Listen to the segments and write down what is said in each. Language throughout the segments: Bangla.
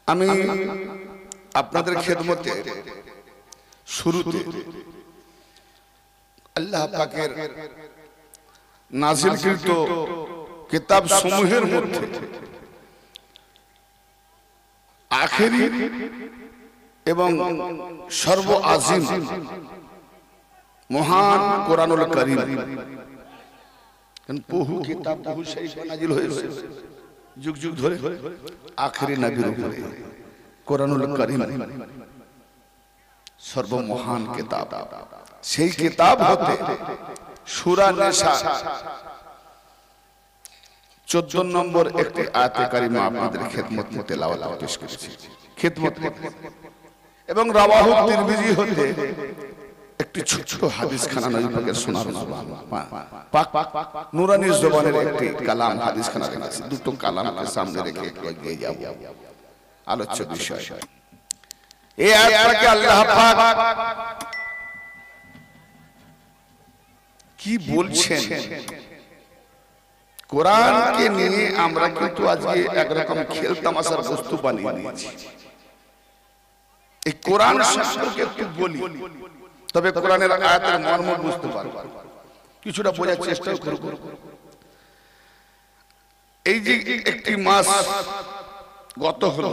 আমি আপনাদের খেদমতে শুরুতে আল্লাহ পাকের নাজিলকৃত কিতাব সমূহের মধ্যে আখেরি এবং সর্ব আজিম মহান কোরআনুল কারীম বহু কিতাব বহু শরীফ নাজিল হয়েছে যুগ যুগ ধরে আখেরি নবীর উপরে কোরআনুল কারীম সর্বমহান কিতাব। সেই কিতাব হতে সূরা নিসা 14 নম্বর একটি আয়াতে কারিমা আপনাদের খেদমতে তেলাওয়াত পেশ করেছি। খেদমত এবং রাওয়াহু তিরমিজি হতে একটি ছোট হাদিস খানা নবী পাকের শোনাবেন। পাক নূরানী জবানের একটি কালাম হাদিস খানা আছে। দুটো কালামকে সামনে রেখে এগিয়ে যাব আলোচ্য বিষয়। এই আয়াতটাকে আল্লাহ পাক কি বলছেন? কোরআনকে নিয়ে আমরা কিন্তু আজকে একরকম খেল তামাশার বস্তু বানিয়ে নিয়েছি। এই কোরআন সম্পর্কে একটু বলি, তবে কোরআনের আয়াতের মর্ম বুঝতে পারব, কিছুটা বোঝার চেষ্টা করব। এই যে একটি মাস গত হলো,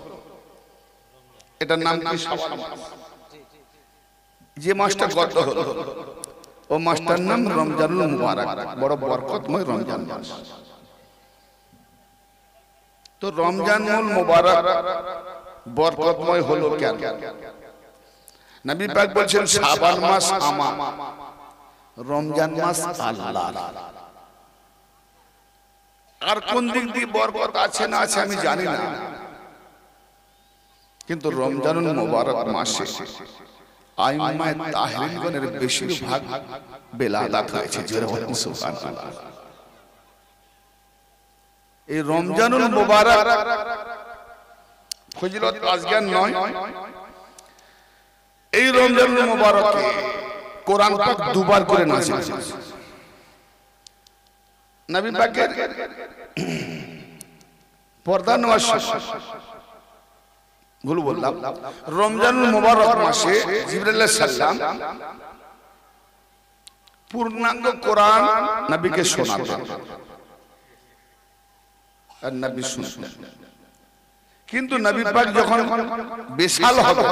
এটার নাম কি? শাওয়াল মাস। যে মাসটা গত হলো ও মাসটার নাম রমজানুল মুবারক, বড় বরকতময় রমজান মাস। তো রমজানুল মুবারক বরকতময় হলো কেন? নবী পাক বলেছেন শাবান মাস আমার, রমজান মাস আল্লাহর। আর কোন দিক দিয়ে বরকত আছে না আছে আমি জানি না, কিন্তু রমজানুল মুবারক মাসে আইম্মায়ে তাহরিমগণের বেশিরভাগ বেলাদাত হয়েছে। সুবহানাল্লাহ। এই রমজানুল মুবারক ফজিলত আজকের নয়, এই রমজানুল মুবারকে কোরআন পাক দুবার করে নাযিল হয়েছে। নবী পাকের পর্দা নওয়াজ ভুল বললাম, রমজানুল মুবারক মাসে জিবরাইল আলাইহিস সালাম পূর্ণাঙ্গ কোরআন নবীকে শোনাতেন আর নবী শুনতেন। কিন্তু নবী পাক যখন বিশাল হবে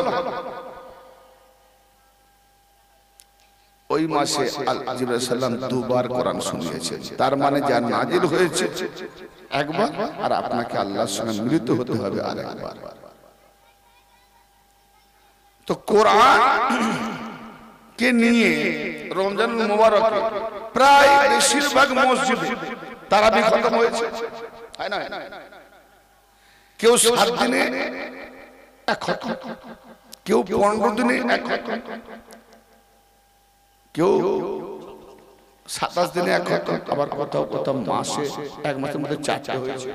ওই মাসে জিবরাইল আলাইহিস সালাম দুবার কোরআন শুনিয়েছেন। তার মানে যা নাজিল হয়েছে একবার, আর আপনাকে আল্লাহর সঙ্গে মিলিত হতে হবে আরেকবার। তো কোরআন কে নিয়ে রমজানুল মুবারকে প্রায় বেশিরভাগ মসজিদে তারাবি খতম হয়েছে, তাই না? কেউ 7 দিনে এক খতম, কেউ 15 দিনে এক খতম, কেউ 27 দিনে এক খতম, আবার কোথাও কোথাও মাসে এক মাসের মধ্যে 4টা হয়েছে।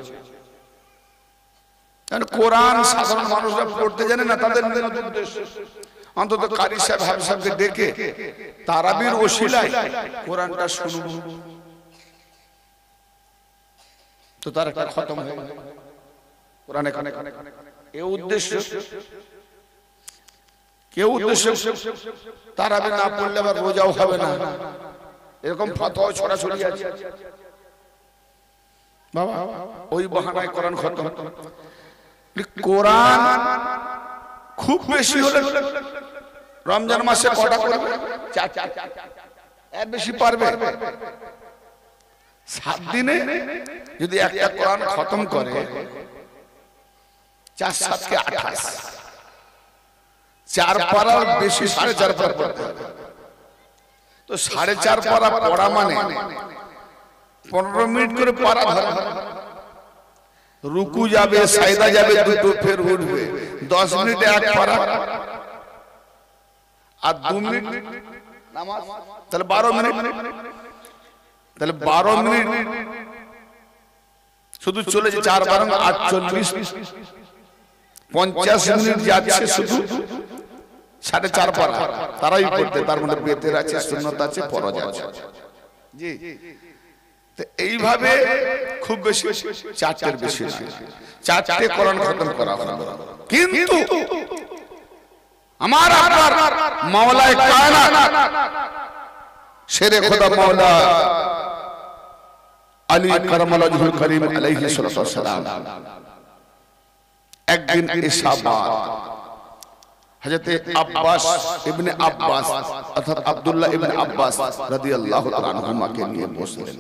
কোরআন সাধারণ মানুষরা পড়তে জানে না, তাদের উদ্দেশ্য অন্তত কারি সাহেব হাফেজ সাহেবকে ডেকে তারাবির ওসিলায় কোরআনটা শুনবো, তো তার একটা খতম হয়ে কোরআন এখানে এই উদ্দেশ্য। কেউ উদ্দেশ্য তারাবি না পড়লে আবার রোজাও হবে না, এরকম ফতোয়া ছড়াছড়ি আছে বাবা। ওই বাহানায় কোরআন খতম। কোরআন খুব বেশি হলে রমজান মাসে কটা করবে? 4, এর বেশি পারবে? 7 দিনে যদি একটা কোরআন খতম করে 4 7 কে 28, 4 পারার বেশি 4.5 পারা পড়তে হবে। তো 4.5 পারা পড়া মানে 15 মিনিট করে পারা ধরে, রুকু যাবে, সাজদা যাবে দুটো, ফের উঠবে, 10 মিনিটে এক পারা, আর 2 মিনিট নামাজ, তাহলে 12 মিনিট। তাহলে 12 মিনিট শুধু চলেছে 4 12 48, 50 মিনিট যাচ্ছে শুধু 4.5 পারা। তারাই করতে, তার মধ্যে বেতের আছে, সুন্নাত আছে, ফরজ আছে। জি তো এইভাবে খুব বেশি চারটের বেশি না, চারটে কোরআন খতম করা হলো। কিন্তু আমার আপনার মাওলায়ে কায়নাত শেরে খোদা মাওলা আলী কারামাল্লাহুল করিম আলাইহিস সালাতু ওয়াস সালাম একদিন ইশাবাত হযরত আব্বাস ইবনে আব্বাস অর্থাৎ আব্দুল্লাহ ইবনে আব্বাস রাদিয়াল্লাহু তাআলা আনহুমাকে নিয়ে বসলেন।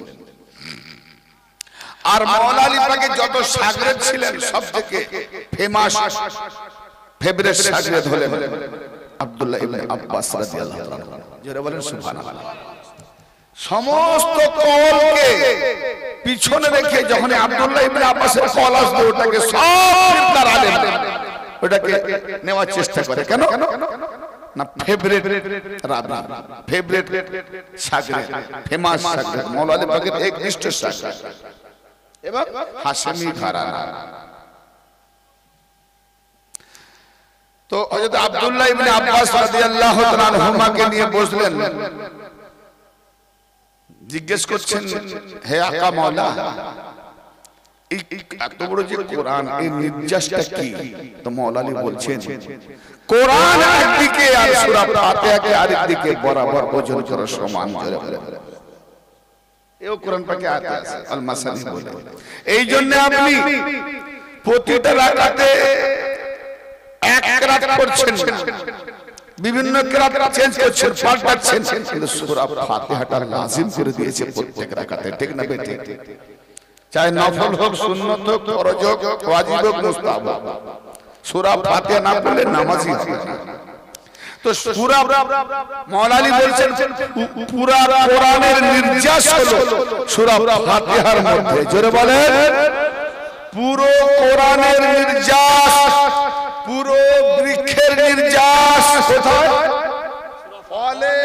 আর মাওলা আলী পাকের যত শাগরেদ ছিলেন সবথেকে ফেমাস ফেভারিট শাগরেদ হলেন আব্দুল্লাহ ইবনে আব্বাস রাদিয়াল্লাহু তাআলা। যারা বলেন সুবহানাল্লাহ। সমস্ত কওমকে পিছনে রেখে যখন আব্দুল্লাহ ইবনে আব্বাসের কল আসবে ওটাকে সব ফিরকার আলেম ওটাকে নেওয়ার চেষ্টা করে। কেন না? ফেভারিট রাবি, ফেভারিট শাগরেদ, ফেমাস শাগরেদ, মাওলা আলী পাকের একনিষ্ঠ শাগরেদ এবং হাশেমি ঘরানা। তো হযরত আব্দুল্লাহ ইবনে আব্বাস রাদিয়াল্লাহু তাআলা আনহুমাকে নিয়ে বসলেন। জিজ্ঞেস করছেন, হে আকা মাওলা, এত বড় যে কোরআন, এই নির্যাসটা কি? তো মাওলা আলী বলছেন, কোরআন একদিকে আর সূরা ফাতিহাকে আরেকদিকে বরাবর ওজন করা সমান। এও কোরআন পাকে আয়াত আছে, আল মাসানি বলে। এই জন্য আপনি প্রতিটা রাকাতে এক কিরাত করছেন, বিভিন্ন কিরাত চেঞ্জ করছেন, পাল্টাচ্ছেন, কিন্তু সূরা ফাতিহাটা লাজিম করে দিয়েছে প্রত্যেক রাকাতে। ঠিক না বেঠিক? চাই নফল হোক, সুন্নত হোক, ফরজ হোক, ওয়াজিব হোক, মুস্তাহাব হোক, সূরা ফাতিহা না পড়লে নামাজই হবে না। তো সূরা মাওলা আলী বলছেন পুরা কোরআনের নির্যাস হলো সূরা ফাতিহার মধ্যে। জোরে বলেন, পুরো কোরআনের নির্যাস, পুরো বৃক্ষের নির্যাস কোথায়? ফলে।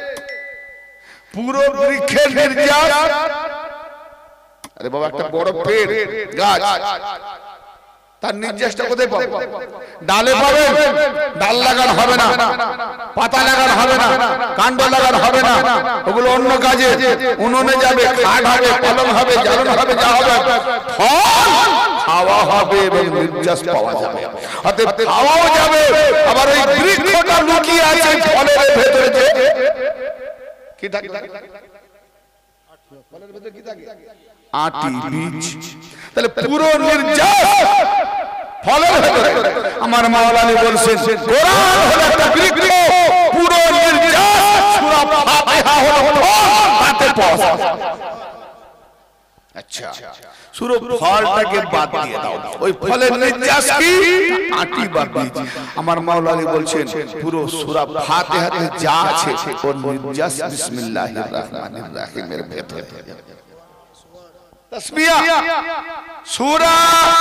পুরো বৃক্ষের নির্যাস, আরে বাবা একটা বড় পেড় গাছ, তার নির্যাসটা কোথায় পাবো? ডালে পাবেন, ডাল লাগানো হবে না, পাতা লাগানো হবে না, কাণ্ড লাগানো হবে না, ওগুলো অন্য কাজে। উনুনে যাবে, খাট হবে, কলম হবে, জ্বালন হবে, যা হবে, ফল খাওয়া হবে এবং নির্যাস পাওয়া যাবে। অতএব খাওয়াও যাবে, আবার ওই বৃক্ষটা লুকিয়ে আছে ফলের ভেতরে। যে কি থাকে? ফলের ভেতরে কি থাকে? আটি, বীজ। তাহলে পুরো নির্যাস ফলের ভেতরে। আমার মাওলা আলী বলছেন কোরআন হলো একটা বৃক্ষ, পুরো নির্যাস সূরা ফাতিহা হলো ফল, তাতে পাওয়া যায়। আচ্ছা, সূরা ফলটাকে বাদ দিয়ে দাও, ওই ফলের নির্যাস কি? আটি বা বীজ। আমার মাওলা আলী বলছেন পুরো সূরা ফাতিহাতে যা আছে ওর নির্যাস বিসমিল্লাহির রহমানির রহিমের ভেতরে। তাসমিয়া সূরা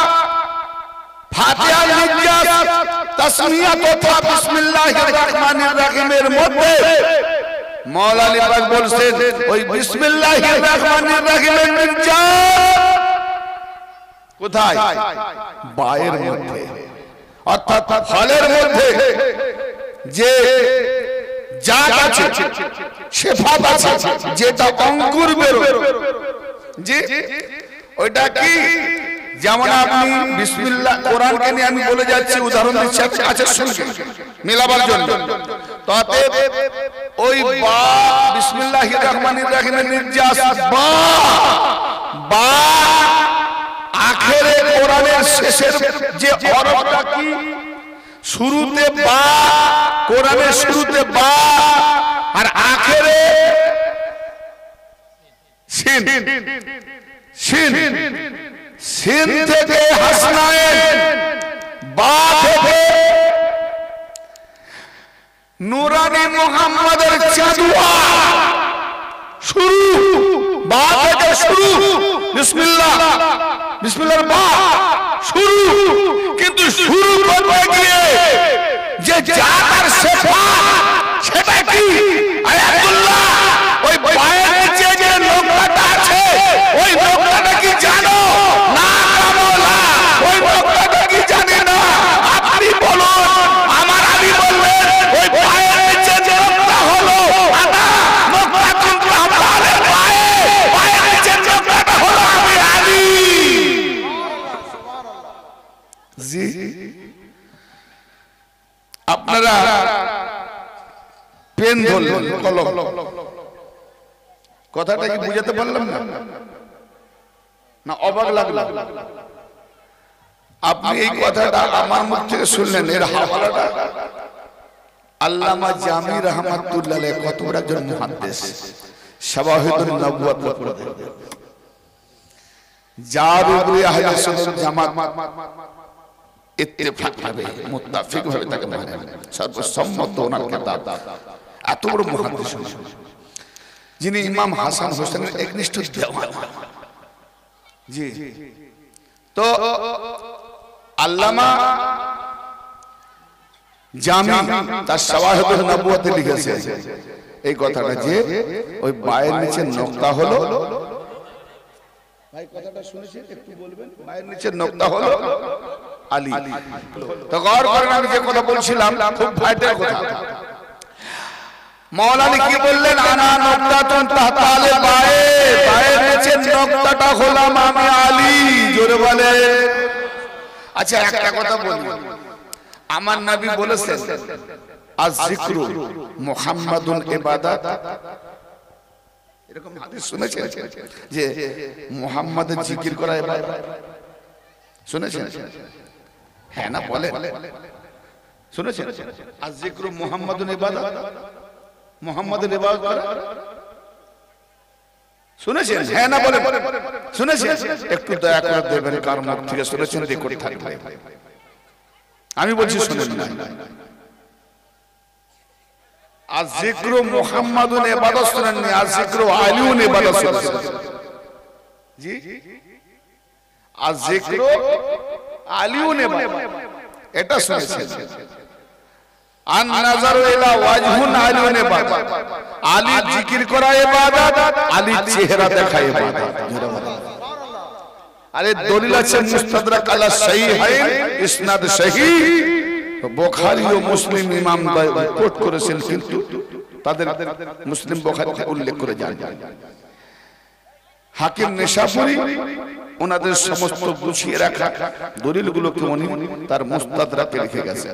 ফাতিহার নির্যাস তাসমিয়া তথা বিসমিল্লাহির রহমানির রহিমের মধ্যে মাওলা আলী পাক বলছেন ওই বিসমিল্লাহির রহমানির রহিমের নির্যাস কোথায়? বায়ের মধ্যে, অর্থাৎ ফলের মধ্যে যে জাত আছে, শেফাত আছে, যেটা অঙ্কুর বেরোয়, জি ওইটা কি? যেমন আপনি বিসমিল্লাহ, কোরআনকে নিয়ে আমি বলে যাচ্ছি, উদাহরণ দিচ্ছি কাছের সঙ্গে মেলাবার জন্য। তাতে ওই বা বিসমিল্লাহির রহমানির রহিমের নির্যাস বা, বা আখেরে কোরআনের শেষের যে হরফটা কি? শুরুতে বা, কোরআনের শুরুতে বা, আর আখেরে সিন। সিন, সিন থেকে হাসনায়েন, বা থেকে নুরানি মুহাম্মাদের চাঁদুয়া, শুরু, বা থেকে শুরু, বিসমিল্লাহ, বিসমিল্লাহর বা শুরু। কিন্তু শুরু করতে গিয়ে যে জাতার সেফাত সেটা কি? আয়াতুল্লাহ, ওই বায়ের নিচে যে নোকতাটা আছে, ওই নোকতাটা কি জানো? না কামলা, ওই নোকতাটা কি জানি না? আপনি বলুন। আমার আলী বললেন ওই বায়ের নিচে যে নোকতা হলো আদা নোকতাতুল রহমানের বায়ে, বায়ের নিচে নোকতা আপনারা পেন ধরলেন, কলম, কথাটা কি বুঝাতে পারলাম না? না অবাক লাগলো? আপনি এই কথাটা আমার মুখ থেকে শুনলেন, এর হাওয়ালাটা আল্লামা জামি রহমাতুল্লাহ আলাইহি, কত বড় একজন মুহাদ্দিস, শাওয়াহিদুন নবুওয়াত পড়ে দেখবেন, যার উপরে আহলে সুন্নাত জামাত ইত্তেফাক ভাবে মুত্তাফিক ভাবে তাকে মানে, সর্বসম্মত ওনার কিতাব, এত বড় মুহাদ্দিস যিনি ইমাম হাসান হোসেনের একনিষ্ঠ দেওয়ানা। জি, তো আল্লামা জামি তার শাওয়াহিদুন নবুওয়াতে লিখেছে এই কথাটা, যে ওই বায়ের নিচে নোক্তা হলো, ভাই কথাটা শুনেছেন একটু বলবেন, বায়ের নিচে নোক্তা হলো আলী। তো গৌর করেন, আমি যে কথা বলছিলাম খুব ভাইটাল কথা। মাওলানা কি বললেন? আনা নোক্তাতুন তাহতা আলে বায়ে, বায়ের নিচে নোক্তাটা হলাম আমি আলী। জোরে বলে। আচ্ছা একটা কথা বলি, আমার নবী বলেছেন আয-যিকরু মুহাম্মাদুন ইবাদাত, এরকম হাদিস শুনেছেন যে মুহাম্মাদের জিকির করা ইবাদত? শুনেছেন? হ্যাঁ না বলেন, শুনেছেন? আয-যিকরু মুহাম্মাদুন ইবাদাত, মুহাম্মাদের ইবাদত করা শুনেছেন? হ্যাঁ না বলেন, শুনেছেন? একটু দয়া করে দেবেন, কার মুখ থেকে শুনেছেন রেকর্ড থাকবে। আমি বলছি শুনেন না। আয-যিকরু মুহাম্মাদুন ইবাদাত শুনেননি, আয-যিকরু আলিউন ইবাদাত শুনেছেন। জি, আয-যিকরু আলিউন ইবাদাত এটা শুনেছেন। আন নাযারু ইলা ওয়াজহুন আলিউন ইবাদাত, আলী জিকির করা ইবাদত, আলী চেহারা দেখা ইবাদত। আরে দলিল আছে মুস্তাদরাক আলা সহিহাইন, ইসনাদ সহিহ, বুখারী ও মুসলিম ইমাম কোট করেছেন, কিন্তু তাদের মুসলিম বুখারীতে উল্লেখ করে যান। হাকিম নিশাপুরী ওনাদের সমস্ত গুছিয়ে রাখা দলিলগুলোকে উনি তার মুস্তাদরাকে লিখে গেছেন।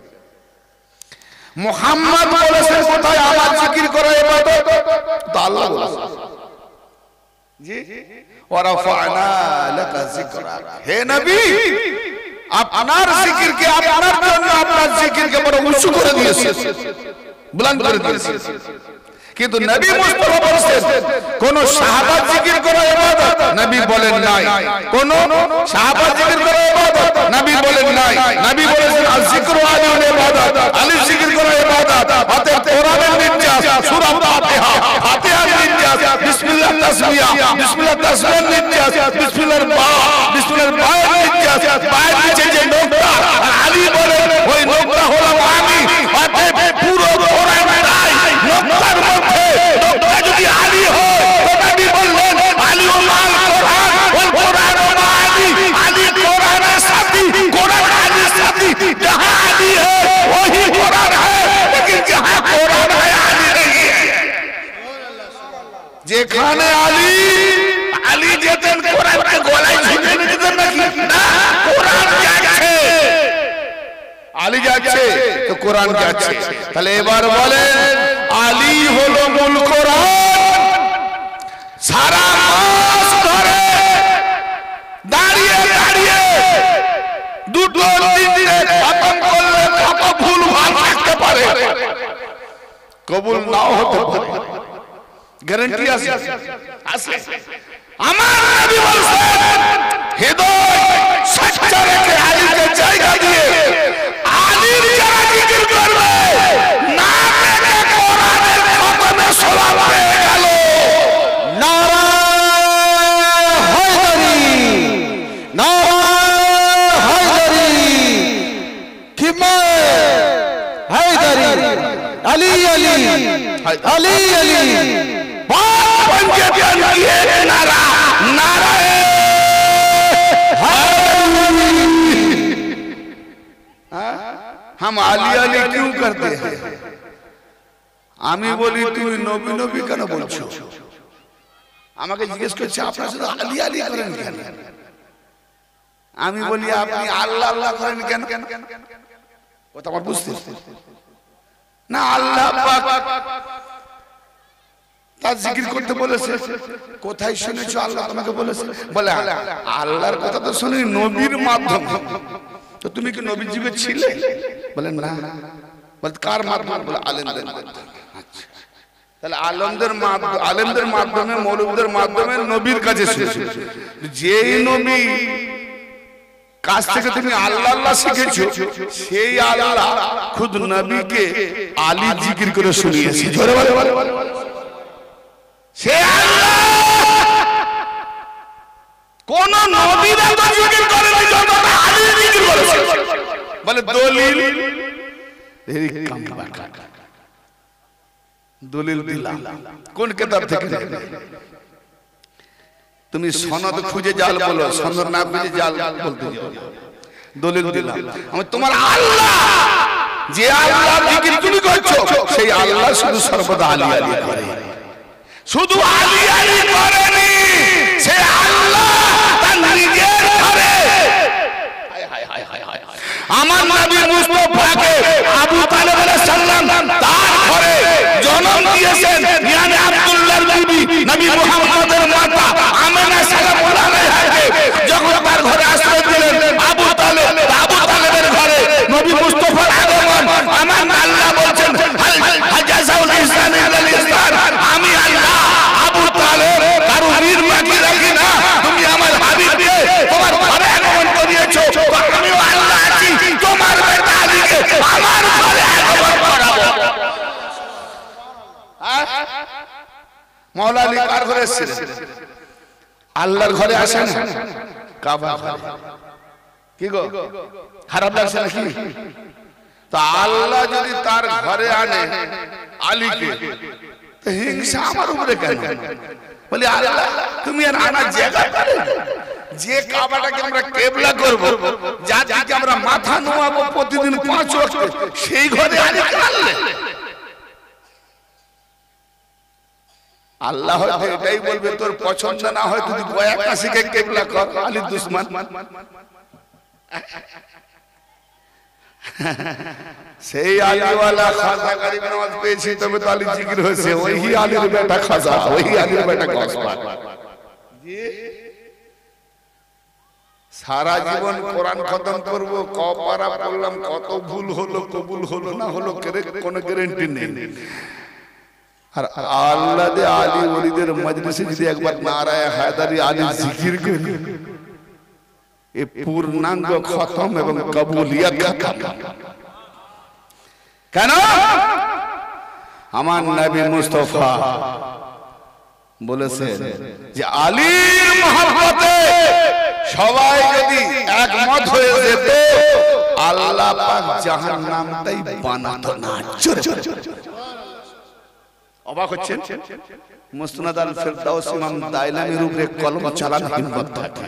মুহাম্মদ বলেছেন কোথায় আমার জিকির করা ইবাদত? তো আল্লাহ বলেছেন জি, ওয়া রাফা'না লাকা যিকরাক, হে নবী আপনার জিকিরকে, আপনার জন্য আপনার জিকিরকে বড় উঁচু করে দিয়েছে, বুলন্দ করে দিয়েছে। কিন্তু নবী মুস্তাফা বলেছেন কোন সাহাবা জিকির করা ইবাদত? নবী বলেন নাই। কোন সাহাবা জিকির করা ইবাদত? নবী বলেন নাই। নবী বলেছেন আয-যিকরু আলিউন ইবাদত, আলী জিকির করা ইবাদত। অতএব কোরআনের নির্দেশ, সূরা ফাতিহা, ফাতিহার নির্দেশ, বিসমিল্লাহ তাসমিয়া, বিসমিল্লাহ তাসমিয়ার নির্দেশ, বিসমিল্লাহর বা, বিসমিল্লাহর বায়ের নির্দেশ, বায়ের নিচে যে নোক্তা, আলী বলেন ওই নোক্তা হলাম আমি। অতএব পুরো কোরআনটাই নোক্তার মধ্যে, নোক্তা যদি আলী হয় তো নবী বললেন আলী ও মাল কোরআন, ওই কোরআন ও আলী, আলী কোরআনের সাথী, কোরআন আলীর সাথী। जहां आली है वही कुरान है, लेकिन जहां कुरान है आली नहीं है। যেখানে আলী, আলী যেতেন কোরআনকে গলায় ঝুলিয়ে নিতেন নাকি? না, কোরআন যাচ্ছে, আলী যাচ্ছে তো কোরআন যাচ্ছে। তাহলে এবার বলেন আলী হলো মূল কোরআন। সারা মাস ধরে দাঁড়িয়ে দাঁড়িয়ে দুটো তিনটে খতম করলে কত ভুল ভাল থাকতে পারে, কবুল নাও হতে পারে, গ্যারান্টি আছে। আমার নবী বলেছেন হৃদয় সচ্চা রেখে আলীকে জায়গা দিয়ে আলীর যারা জিকির করবে না পেয়ে কোরআনের খতমে সওয়াব পেয়ে গেল। নারা হায়দারি, নারা হায়দারি, কিমা হায়দারি, আলী আলী, আলী আলী, पंजाबियन की एक नारा, नारा हम आली आली क्यों करते हैं? আমি বলি তুমি নবী নবী কেন বলছো? আমাকে জিজ্ঞেস করছে আপনারা শুধু আলী আলী করেন কেন? আমি বলি আপনি আল্লাহ আল্লাহ করেন কেন? কথা আমার বুঝতে না। আল্লাহ পাক তার জিকির করতে বলেছে। কোথায় শুনেছো আল্লাহ তোমাকে বলেছে? বলে আল্লাহর কথা তো শুনি নবীর মাধ্যমে। তো তুমি কি নবীর যুগে ছিলে? বলে না। বলে কার মাধ্যমে? বলে আলেমদের মাধ্যমে। আচ্ছা, তাহলে আলেমদের মাধ্যমে, মৌলবীদের মাধ্যমে নবীর কাছে শুনেছো। যেই নবী কাছ থেকে তুমি আল্লাহ আল্লাহ শিখেছো, সেই আল্লাহ খুদ নবীকে আলী জিকির করে শুনিয়েছে। জোরে বলে সে আল্লাহ কোন নবীরা তো জিকির করেনি যতটা আলী জিকির করেছে। বলে দলিল দলিল দিলাম। কোন কিতাব থেকে? তুমি সনদ খুঁজে জাল বলো, সনদ না খুঁজে জাল বলতে যাও। দলিল দিলাম আমি তোমার আল্লাহ, যে আল্লাহ জিকির তুমি করছো সেই আল্লাহ শুধু সর্বদা আলী আলী করে। শুধু আলী আলী করেনি, সে আল্লাহ তার নিজের ঘরে আমার নবী মুস্তাফাকে আবু তালেব আলাইহিস সালাম তার ঘরে জন্ম দিয়েছেন। ইয়ানি আব্দুল্লাহর বিবি নবী মুহাম্মদের মাতা আমেনা সালামুল্লাহ আলাইহাকে যখন তার ঘরে আশ্রয় দিলেন আবু তালেবের ঘরে নবী মুস্তাফার আগমন। আমার আল্লাহ বলছেন হাল জাযাউল ইহসান ইল্লাল ইহসান। আমি আল্লাহ আবু তালেব কারো ঋণ বাকি রাখি না। তুমি আমার হাবিব দিয়ে তোমার ঘরে আগমন করিয়েছো, আমিও আল্লাহ আছি তোমার বেটা আলীকে আমার ঘরে আগমন করাবো। মাওলা আলী কার ঘরে এসেছিলেন? আল্লাহর ঘরে আসেন, কাবা ঘরে। কি গো খারাপ লাগছে নাকি? তা আল্লাহ যদি তার ঘরে আনে আলীকে, তো হিংসা আমার উপরে কেন? বলি আল্লাহ তুমি আর আনার জায়গা করে যে কাবাটাকে আমরা কিবলা করব, যার দিকে আমরা মাথা নোয়াবো প্রতিদিন 5 ওয়াক্ত, সেই ঘরে আলীকে আনলে। আল্লাহ হয়তো এটাই বলবে তোর পছন্দ না হয় তুই গয়া কাশিকে কিবলা কর, আলী দুশমন। সেই আলীওয়ালা খাজা গরিব নওয়াজ পেয়েছি তবে তো আলী জিকির হয়েছে। ওই আলীর বেটা খাজা, ওই আলীর বেটা গসবান। সারা জীবন কোরআন খতম করব, কপারা পড়লাম, কত ভুল হলো, কবুল হলো না হলো কোনো গ্যারান্টি নেই। আর আল্লাহ দে আলী ওলিদের মজলিসে যদি একবার নারায়ে হায়দারি আলী জিকির করি, এ পূর্ণাঙ্গ খতম এবং কবুলিয়ত খতম। কেন? আমার নবী মুস্তাফা বলেছেন যে আলীর মহব্বতে সবাই যদি একমত হয়ে যেত, আল্লাহ পাক জাহান্নামটাই বানাতো না। অবাক হচ্ছেন? মুসনাদ আল ফিরদাউস ইমাম দাইলামির উপরে কলম চালানো হিম্মত থাকে।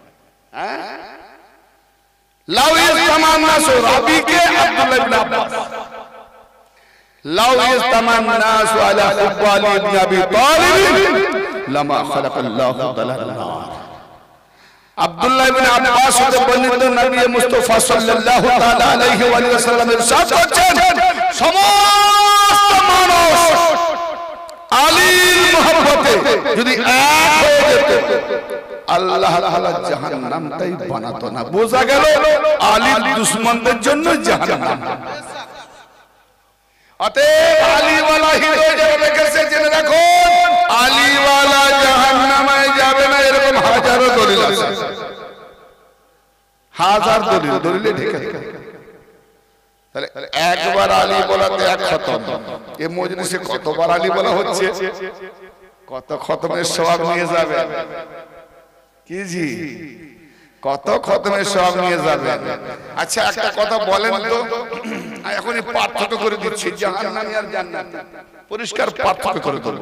লাউ ইসতামান নাসু রাবিকে আব্দুল্লাহ ইবনে আব্বাস, লাউ ইসতামান নাসু আলা হুব্ব আলী ইবনে আবি তালিব লামা খালাকাল্লাহু তাআলা নার। আব্দুল্লাহ ইবনে আব্বাস হতে বর্ণিত নবী মুস্তাফা সাল্লাল্লাহু তাআলা আলাইহি ওয়া সাল্লাম ইরশাদ করছেন, সমস্ত মানুষ আলীর মহব্বতে যদি এক হয়ে যেত, আল্লাহ তাআলা জাহান্নামটাই বানাতো না। বোঝা গেল আলীর দুশমনদের জন্য জাহান্নাম। অতএব আলীওয়ালা হৃদয় যারা রেখেছে জেনে রাখো, আলীওয়ালা জাহান্নামে যাবে না। এরকম হাজারো দলিল আছে, হাজার দলিলে ঢেকে থাকে। তাহলে একবার আলী বলাতে এক খতম। এ মজলিসে কতবার আলী বলা হচ্ছে, কত খতমের সওয়াব নিয়ে যাবে। কি জি, কত খতমের সওয়াব নিয়ে যাবে। আচ্ছা একটা কথা বলেন তো, এখনই পার্থক্য করে দিচ্ছি জাহান্নামী আর জান্নাত, পরিষ্কার পার্থক্য করে দেব।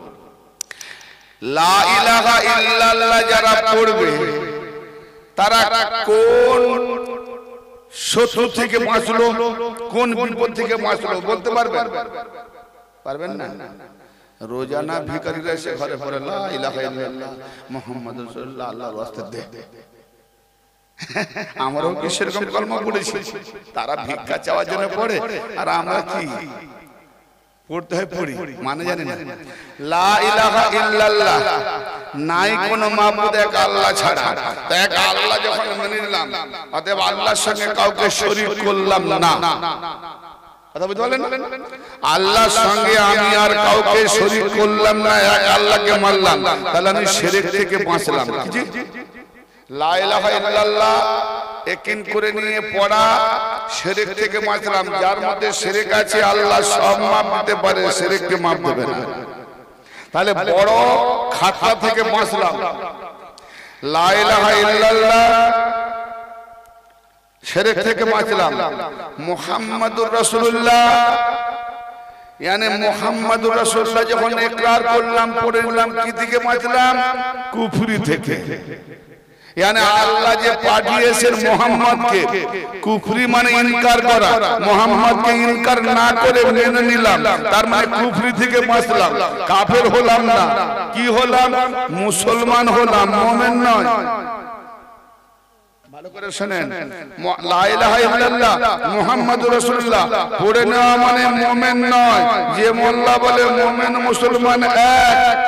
লা ইলাহা ইল্লাল্লাহ যারা পড়বে তারা কোন শত্রু থেকে বাঁচলো, কোন বিপদ থেকে বাঁচলো বলতে পারবেন? পারবেন না। রোজানা ভিখারিরা এসে ঘরে পড়ে লা ইলাহা ইল্লাল্লাহ মুহাম্মাদুর রাসূলুল্লাহ আল্লাহর রাস্তায় দে, আমরাও কি সেরকম কলমা পড়েছি? তারা ভিক্ষা চাওয়ার জন্য পড়ে, আর আমরা কি পড়তে হয় পড়ি, মানে জানি না। লা ইলাহা ইল্লাল্লাহ, নাই কোনো মাবুদ এক আল্লাহ ছাড়া। তো এক আল্লাহ যখন মেনে নিলাম, অতএব আল্লাহর সঙ্গে কাউকে শরীক করলাম না। কথা বুঝতে পারলেন? আল্লাহর সঙ্গে আমি আর কাউকে শরীক করলাম না, এক আল্লাহকে মানলাম, তাহলে আমি শিরক থেকে বাঁচলাম। জি, লা ইলাহা ইল্লাল্লাহ একিন করে নিয়ে পড়া, শিরক থেকে বাঁচলাম। যার মধ্যে শিরক আছে আল্লাহ সব মাপ দিতে পারে, শিরককে মাপ দেবে না। তাহলে বড় খাতা থেকে বাঁচলাম। লা ইলাহা ইল্লাল্লাহ শিরক থেকে বাঁচলাম। মুহাম্মাদুর রাসূলুল্লাহ, यानी মুহাম্মাদুর রাসূলুল্লাহ যখন ইকরার করলাম, পড়ে নিলাম, কি থেকে বাঁচলাম? কুফরি থেকে। यानी আল্লাহ যে পাঠিয়েছেন মুহাম্মদকে, কুফরি মানে ইনকার করা, মুহাম্মদকে ইনকার না করে মেনে নিলাম, তার মানে কুফরি থেকে বাঁচলাম, কাফের হলাম না। কি হলাম? মুসলমান হলাম, মুমিন নয়। ভালো করে শুনেন, লা ইলাহা ইল্লাল্লাহ মুহাম্মাদুর রাসূলুল্লাহ পড়ে নেওয়া মানে মুমিন নয়। যে মোল্লা বলে মুমিন মুসলমান এক,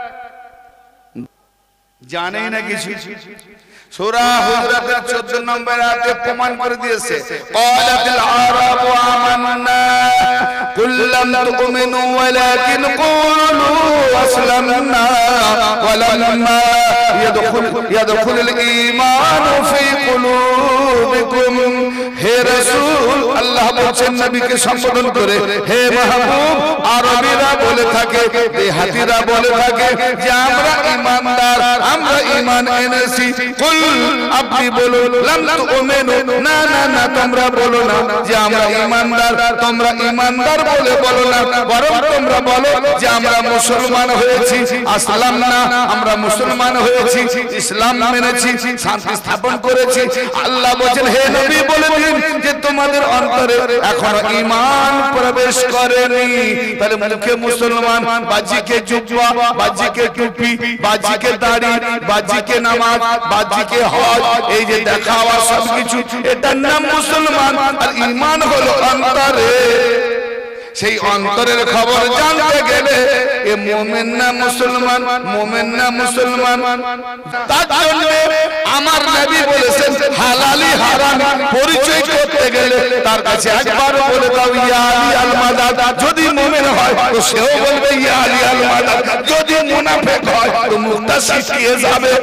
জানেই না কিছু। সূরা হুজরাতের 14 নম্বর আয়াতে প্রমাণ করে দিয়েছে, ক্বালাতিল আরাবু আমান্না কুল লাম তুমিনু ওয়ালাকিন কুলু আসলামনা ওয়ালাম্মা ইয়াদখুলুল ঈমানু ফি কুলুবিকুম। হে রাসূল, আল্লাহ বলেন নবীকে সম্বোধন করে, হে মাহবুব, আরবীরা বলে থাকে, দেহাতীরা বলে থাকে যে আমরা ঈমানদার, আমরা ঈমান এনেছি। কুল, আপনি বলুন, লাম তুমিনু, না না না, তোমরা বলো না যে আমরা ঈমানদার, তোমরা ঈমানদার বলে বলো না, বরং তোমরা বলো যে আমরা মুসলমান হয়েছি। আসলাম না, আমরা মুসলমান হয়েছি, ইসলাম মেনেছি, শান্তি স্থাপন করেছি। আল্লাহ বলেন, হে নবী বলে দিন যে তোমাদের অন্তরে এখনো ঈমান প্রবেশ করেনি। তাহলে মুখে মুসলমান, বাহ্যিকে জুব্বা, বাহ্যিকে টুপি, বাহ্যিকে দাড়ি, বাহ্যিকে নামাজ, বাহ্যিকে হজ, এই যে দেখাওয়া সবকিছু, এটার নাম মুসলমান। আর ঈমান হলো অন্তরে। সেই অন্তরের খবর জানতে গেলে এ মুমিন না মুসলমান, মুমিন না মুসলমান। তার জন্য আমার নবী বলেছেন, হালালি হারামি পরিচয় করতে গেলে তার কাছে একবার বলে দাও ইয়া আলী আল মাদাদ। যদি মুমিন হয় তো সেও বলবে ইয়া আলী আল মাদাদ, যদি মুনাফিক হয় তো মুখটা সিটিয়ে যাবে।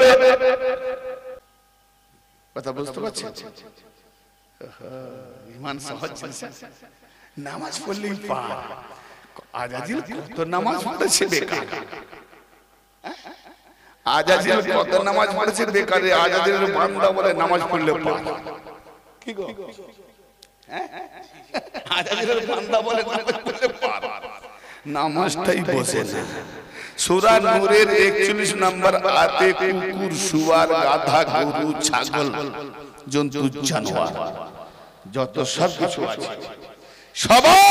কথা বুঝতে পারছেন? ঈমান সহজ জিনিস। নামাজ পড়লেই পার। আজাজিল কত নামাজ পড়েছে বেকার, আজাজিল কত নামাজ পড়েছে বেকার। আজাজিল বান্দা বলে নামাজ পড়লে পার। কি গো, আজাজিল বান্দা বলে নামাজ পড়লে পার, নামাজটাই বসে না। সূরা নূরের 41 নম্বর আয়াতে কুকুর, শুয়ার, গাধা, গরু, ছাগল, জন্তু, জানোয়ার, যত সব কিছু আছে সবাই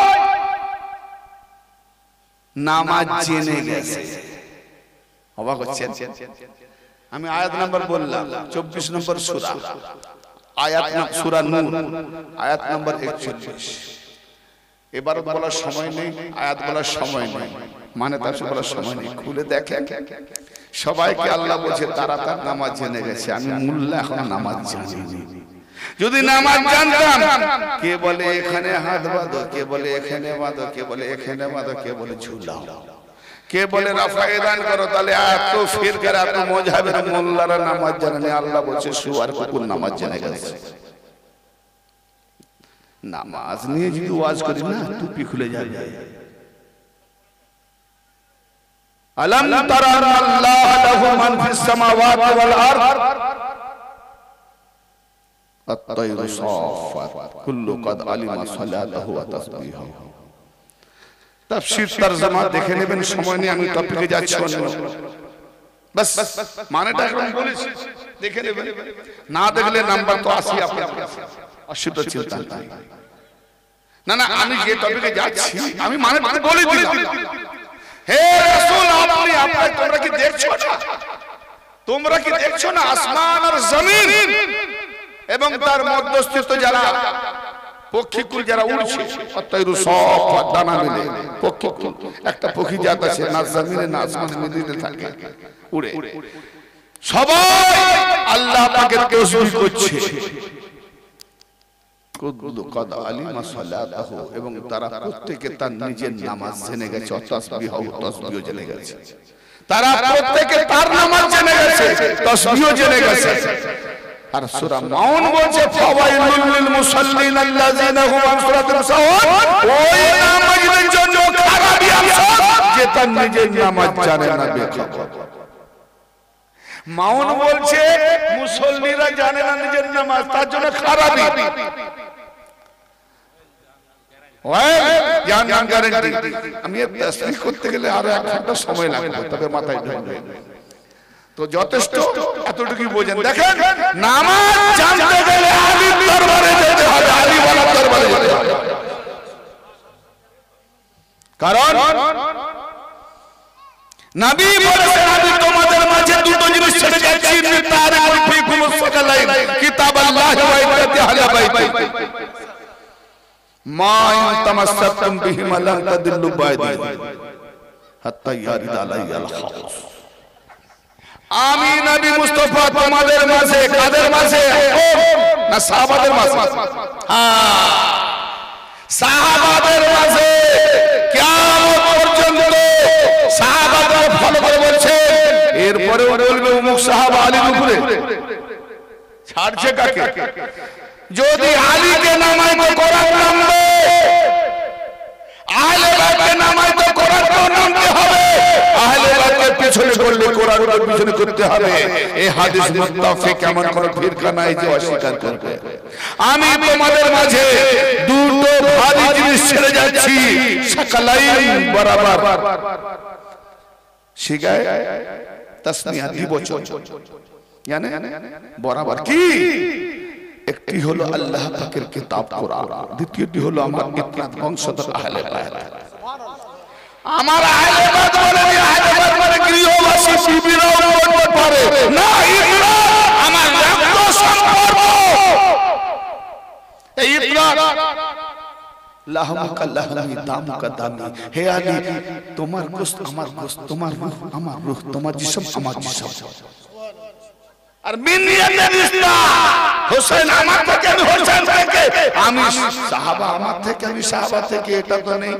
নামাজ জেনে গেছে। অবাক হচ্ছেন? আমি আয়াত নাম্বার বললাম 24 নম্বর সূরা, আয়াত সূরা নূর, আয়াত নাম্বার 41। এবার বলার সময় নেই, আয়াত বলার সময় নেই, মানে তার বলার সময় নেই। খুলে দেখেন, সবাইকে আল্লাহ বলছে তারা তার নামাজ জেনে গেছে। আমি মোল্লা এখন নামাজ জানি। যদি নামাজ জানতাম, কে বলে এখানে হাত বাঁধো, কে বলে এখানে বাঁধো, কে বলে এখানে বাঁধো, কে বলে ঝুলাও, কে বলে রাফায়ে দান করো, তাহলে এত ফিরকার, এত মজহাবের মোল্লারা নামাজ জানে। আল্লাহ বলছে শুয়ার কুকুর নামাজ জেনে গেছে। নামাজ নিয়ে যদি ওয়াজ করি না, টুপি খুলে যাবে। আলাম তারা আল্লাহ লাহু মান ফিস সামাওয়াতি ওয়াল আরদ الطير صافات كل قد علم صلاته وتسبيحه। তাফসীর তরজমা দেখে নেবেন, সময় নিয়ে আমি টপিকে যাচ্ছি না, বাস মানেটা এখন বলেছি, দেখে নেবেন। না দেখলে নাম্বার তো 80 আপনার কাছে, অসুবিধা চিন্তা নাই। না না, আমি যে টপিকে যাচ্ছি আমি মানেটা বলে দিলাম। হে রাসূল, আপনি তোমরা কি দেখছো না? তোমরা কি দেখছো না আসমান আর জমিন এবং তার মধ্যস্থিত যারা পক্ষীকুল যারা উড়ছে অতএব সব ডানা মিলে পক্ষীকুল একটা পক্ষী জাত আছে না জমিনে না আসমানে মিলে থাকে উড়ে সবাই আল্লাহ পাকের তাসবিহ করছে এবং তারা প্রত্যেকে তার নিজের নামাজ জেনে গেছে তাসবিহ জেনে গেছে তারা প্রত্যেকে তার নামাজ জেনে গেছে তাসবিহ জেনে গেছে আর সূরা মাউন বলছে ফাওয়াইলুল লিল মুসাল্লিন আল্লাযিনা হুম আন সালাতিহিম সাহুন ওই নামাজের জন্য খারাপই আফসোস যে তার নিজের নামাজ জানে না বেখবর মাউন বলছে মুসল্লিরা জানে না নিজের নামাজ তার জন্য খারাপই আমি তাসবিহ করতে গেলে আরো 1 ঘন্টা সময় লাগবে তবে মাথায় ঢুকবে তো যথেষ্ট এতটুকু বোঝেন দেখেন নামাজ জানতে গেলে আলীর দরবারে যেতে হবে আলী ওয়ালার দরবারে যেতে হবে কারণ নবী বলেছেন আমি তোমাদের মাঝে দুটো জিনিস ছেড়ে যাচ্ছি তারিকুল ফিকুমুস সাকালাইন কিতাবাল্লাহি ওয়া ইত্তাতি আহলি বাইতি মা ইন তামাসসাকতুম বিহিমা লা তাদিল্লু বা'দি হাত্তা ইয়ারিদ আলাইয়াল হাউস আমি নবী মুস্তাফা তোমাদের মাঝে কাদের মাঝে না সাহাবাদের মাঝে হ্যাঁ সাহাবাদের মাঝে কিয়ামত পর্যন্ত সাহাবাদের ফলো করে বলছে এরপরে বলবে অমুক সাহাবা আলীর উপরে ছাড়ছে কাকে যদি আলীকে নামায় তো কোরআন নামবে আহলে বাইতের নামায় তো কোরআন তো নামতে হবে আহলে বাইতের পিছনে করলে কোরআনের পিছনে করতে হবে এই হাদিস মুত্তাফিক এমন কোন ফিরকা নাই যে অস্বীকার করবে আমি তোমাদের মাঝে দুটো ভারী জিনিস ছেড়ে যাচ্ছি সাকালাইন বরাবর শিগায় তাসমিয়া দিবচন জানে বরাবর কি একটি হলো আল্লাহ পাকের কিতাব কোরআন দ্বিতীয়টি হলো আমার ইতরাত বংশধর আহলে বাইত আমার আহলে বাইত বলে আহলে বাইত মানে গৃহবাসী বিবিরাও বলতে পারে না ইতরাত আমার রক্ত সম্পর্ক এই ইতরাত লাহমুকা লাহমি দামুকা দামি হে আলী তোমার গোশত আমার গোশত তোমার রূহ আমার রূহ তোমার জিসম আমার জিসম আর মিনিয়াতের রিশতা হোসেন আমার থেকে আমি হোসেন থেকে আমি সাহাবা আমার থেকে আমি সাহাবা থেকে এটা তো নেই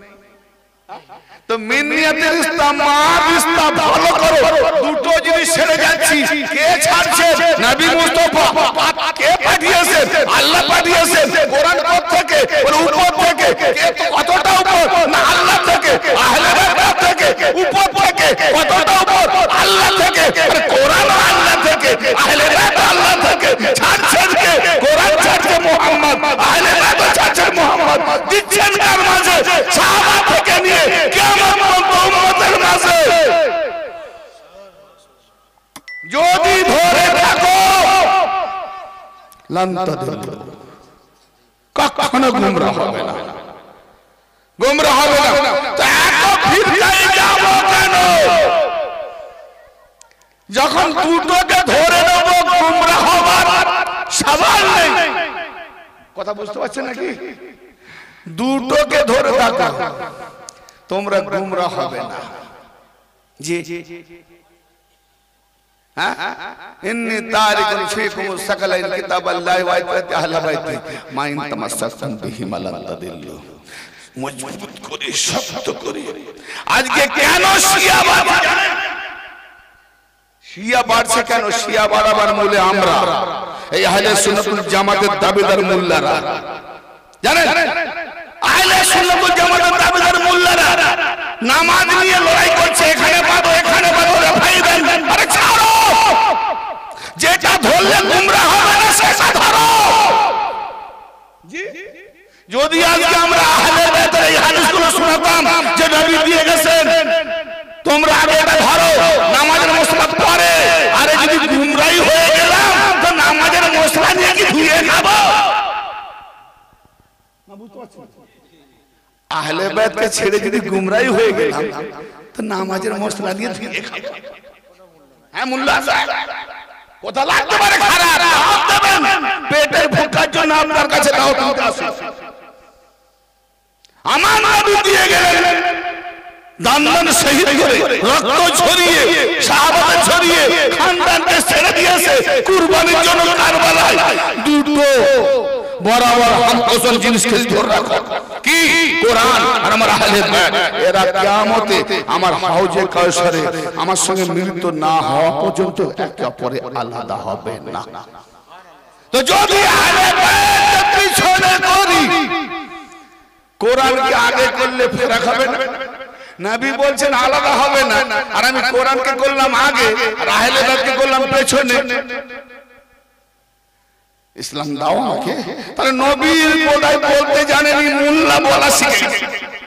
তো মিনিয়াতের রিশতা মা রিশতা ভালো করো দুটো জিনিস ছেড়ে যাচ্ছি কে ছাড়ছে নবী মুস্তাফা কে পাঠিয়েছেন আল্লাহ পাঠিয়েছেন কোরআন কোথা থেকে উপর থেকে কে কতটা উপর না আল্লাহ থেকে আহলে বাইত থেকে উপর থেকে কতটা উপর আল্লাহ থেকে আর কোরআন আল্লাহ থেকে আহলে বাইত আল্লাহ থেকে ছাড়ছেন কে কোরআন ছাড়ছে মুহাম্মদ আহলে বাইত ছাড়ছে মুহাম্মদ দিচ্ছেন কার মাঝে সাহাবা থেকে নিয়ে কিয়ামত পর্যন্ত উম্মতের মাঝে যদি ধরে থাকো লান্তাদিল্লু কখনো গোমরাহ হবে না গোমরাহ হবে না তো এত ফিরকাই যাব কেন যখন দুটোকে ধরে নেব গোমরাহ হবার সওয়াল নেই কথা বুঝতে পারছেন নাকি দুটোকে ধরে থাকো তোমরা গোমরাহ হবে না জি হ্যাঁ ইন্নী তারিকুন ফীকুমুস সাকালাইন কিতাবাল্লাহি ওয়া ইত্তাতি আহলি বাইতি মা ইন তামাসসাকতুম বিহিমা লা তাদিল্লু মজবুত করে শক্ত করে আজকে কেন শিয়া বাড়ছে জানেন শিয়া বাড়ছে কেন শিয়া বাড়াবার মূলে আমরা এই আহলে সুন্নাতুল জামাতের দাবিদার মোল্লারা জানেন আহলে সুন্নাতুল জামাতের দাবিদার মোল্লারা নামাজ নিয়ে লড়াই করছে এখানে বাঁধো ভাই দেন আরে ছাড়ো যেটা ধরলে গোমরাহ হবে না সেটা ধরো জি যদি আজকে আমরা আহলে বাইতের এই হাদিসগুলো শোনাতাম যে নবী দিয়ে গেছেন তোমরা আগে এটা ধরো নামাজের মশলা পড়ে আরে যদি গোমরাহী হয়ে গেলাম তো নামাজের মশলা নিয়ে কি ধুয়ে খাবো না বুঝতে পারছেন আহলে বাইতকে ছেড়ে যদি গোমরাহী হয়ে গেলাম তো নামাজের মশলা নিয়ে ধুয়ে খাবো হ্যাঁ মোল্লা সাহেব কথা লাগতে পারে খারাপ, দাওয়াত দেবেন পেটের ভুকার জন্য আপনার কাছে দাওয়াত দিতে আসে। আমার নবী দিয়ে গেলেন দান শহীদ করে, রক্ত ছড়িয়ে, সাহাবাদের ছড়িয়ে, খানদানকে ছেড়ে দিয়েছে কুরবানির জন্য কারবালায়। দুটো বরাবর হামকসল জিনিসকে ধরে রাখো, কি কোরআন আর আমার আহলে বাইত। এরা কিয়ামতে আমার হাউজে কাউসারে আমার সঙ্গে মিলিত না হওয়া পর্যন্ত একে অপরে আলাদা হবে না। তো যদি আহলে বাইত পিছনে করি, কোরআনকে আগে করলে ফেরা খাবে না। নবী বলছেন আলাদা হবে না, আর আমি কোরআনকে করলাম আগে আর আহলে বাইতকে করলাম পেছনে। ইসলাম দাও আমাকে। তাহলে নবীর বোধহয় বলতে জানেনি, মোল্লা বলা শিখে গেছে।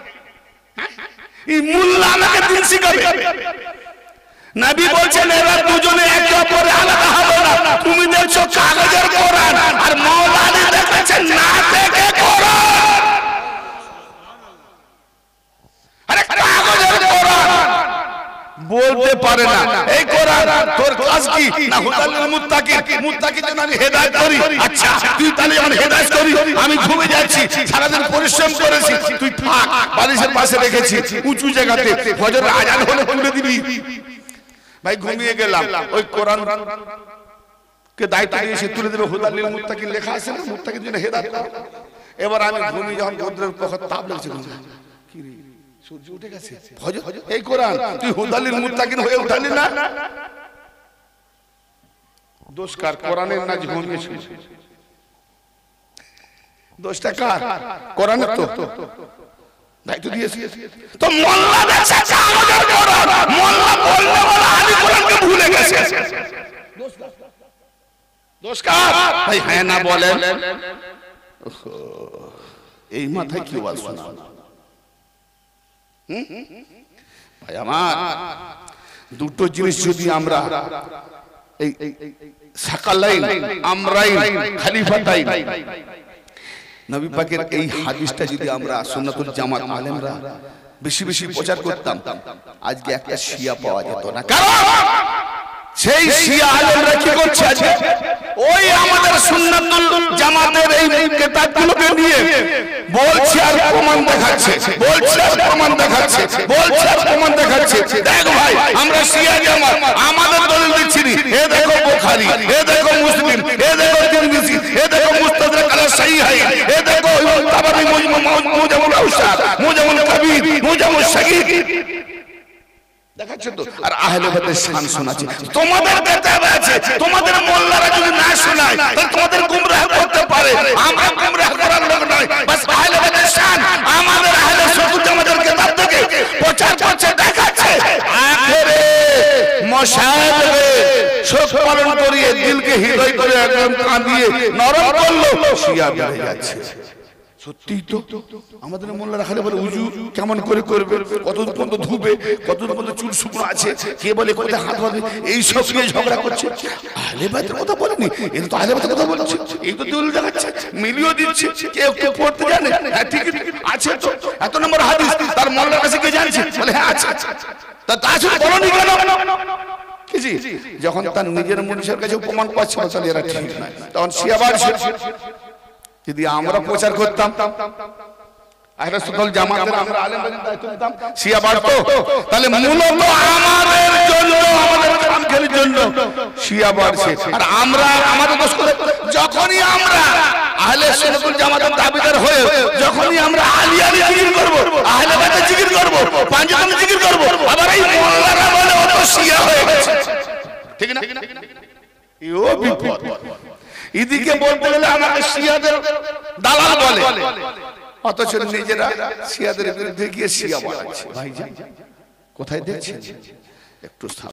এই মোল্লা আমাকে দিন শিখাবে। নবী বলছেন এরা দুজনে একে অপরে আলাদা হবে না। তুমি দেখছো কাগজের কোরআন, আর মাওলানা দেখাচ্ছেন না দেখে কোরআন। আরে কাগজের কোরআন বলতে পারে না এই কোরআন তোর কাজ কি না? হুদালিল মুত্তাকিন, মুত্তাকিন জন্য আমি হেদায়েত করি। আচ্ছা তুই তাহলে যখন হেদায়েত করি, আমি ঘুমিয়ে যাচ্ছি, সারাদিন পরিশ্রম করেছি, তুই থাক, বালিশের পাশে রেখেছি উঁচু জায়গাতে, ফজরের আজান হলে তুলে দিবি। ভাই ঘুমিয়ে গেলাম, ওই কোরআন কে দায়িত্ব দিয়েছে তুলে দেবে। হুদালিল মুত্তাকিন লেখা আছে না, মুত্তাকিন জন্য হেদায়েত কর। এবার আমি ঘুমিয়ে যখন গোদরের পক্ষে তাপ লাগছে, কি রে সূর্য উঠে গেছে, এই কোরআন তুই হুদালিল মুত্তাকিন হয়ে উঠালি না? দোষ কার? কোরআনের না ঘুমিয়েছে? দোষটা কার? কোরআনের তো দায়িত্ব দিয়েছে। তো মোল্লা দেখছে কাগজের কোরআন, মোল্লা বললে বলা আমি কোরআনকে ভুলে গেছে। দোষ কার? ভাই হ্যাঁ না বলেন। এই মাথায় কি ওয়াজ শোনা? ভাই আমার দুটো জিনিস যদি আমরা এই সাকালাইন, আমরাইন, খলিফাতাইন, নবী পাকের এই হাদিসটা যদি আমরা সুন্নাতুল জামাত আলেমরা বেশি বেশি প্রচার করতাম, আজকে একটা শিয়া পাওয়া যেত না। কারণ সেই শিয়া আলেমরা কি করছে আজকে? ওই আমাদের সুন্নাতুল জামাতের এই কিতাবগুলোকে নিয়ে বলছে আর প্রমাণ দেখাচ্ছে, বলছে আর প্রমাণ দেখাচ্ছে, বলছে আর প্রমাণ দেখাচ্ছে। দেখ ভাই আমরা শিয়া জামাত, আমাদের দলিল দিচ্ছি, এ দেখো বুখারী, এ দেখো মুসলিম, এ দেখো তিরমিজি, এ দেখো মুস্তাদরাক আলা সাহিহাইন, এ দেখো ইমাম তাবারি মুজামুল আওসাত, মুজামুল কবির, মুজামুল সগীর দেখাচ্ছে তো। আর আহলে বাইতের শান শোনাচ্ছে। তোমাদের কিতাবে আছে, তোমাদের মোল্লারা যদি না শোনায় তাহলে তোমাদের গুমরাহ করতে পারে। আমরা গুমরাহ করার লোক নয়, বাস আহলে বাইতের শান আমাদের আহলে সুন্নাত জামাতের কিতাব থেকে প্রচার করছে, দেখাচ্ছে। আখেরে মশায়েখে শোক পালন করিয়ে দিলকে হৃদয় করে একদম কাঁদিয়ে নরম করলো, শিয়া বেড়ে যাচ্ছে। সত্যি তো আমাদের মোল্লারা খালি বলে উজু কেমন করে করবে, কতদিন পর্যন্ত ধুবে, কতদিন পর্যন্ত চুল শুকনো আছে, কে বলে কোথায় হাত বাঁধবে, এই সব নিয়ে ঝগড়া করছে। আহলে বাইতের কথা বলেনি, এর তো আহলে বাইতের কথা বলছে, এই তো দলিল দেখাচ্ছে, মিলিয়ে দিচ্ছে। কেউ কেউ পড়তে জানে, হ্যাঁ ঠিক আছে তো, এত নম্বর হাদিস তার মোল্লার কাছে কে জানছে, বলে হ্যাঁ আছে। তা তা শুধু বলনি কেন? যখন তার নিজের মনীষের কাছে প্রমাণ পাচ্ছে তাহলে এরা ঠিক নয়, তখন শিয়াবার যদি আমরা প্রচার করতাম, আহলে সুন্নাত জামাতের আমরা আলেমদের দায়িত্ব দিতাম, শিয়া বাড়তো। তাহলে মূলত আমাদের জন্য, আমাদের কামখের জন্য শিয়া বাড়ছে। আর আমরা আমাদের দোষ করে, যখনই আমরা আহলে সুন্নাত জামাতের দাবিদার হয়ে যখনই আমরা আলী আলী জিকির করব, আহলে বাইতের জিকির করব, পাঞ্জাবের জিকির করব, আবার এই মোল্লারা বলে ও তো শিয়া হয়ে গেছে, ঠিক না? ও বিপদ। এদিকে বলতে গেলে আমাকে শিয়াদের দালাল বলে, অথচ নিজেরা শিয়াদের বিরুদ্ধে গিয়ে শিয়া বানাচ্ছে। ভাইজান কোথায় দেখছেন? একটু